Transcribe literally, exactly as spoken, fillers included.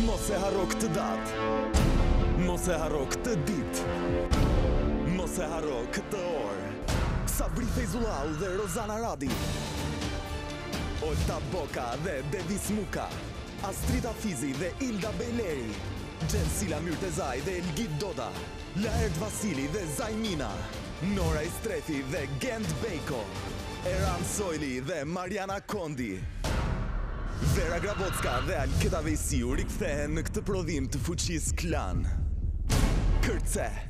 Mos e harro këtë datë, mos e harro këtë ditë, mos e harro këtë orë. Sabri Fejzullau dhe Rozana Radi, Olta Boka dhe Devis Muka, Astrida Fizi dhe Ilda Bejleri, Gjensila Myrtezaj dhe Elgit Doda, Laert Vasili dhe Zajmina, Nora Istrefi dhe Gent Bejko, Eran Sojli dhe Mariana Kondi, Vera Grabocka dhe Alketa Vejsiu rikthehen në këtë prodhim të fuqis Klan. Kërce!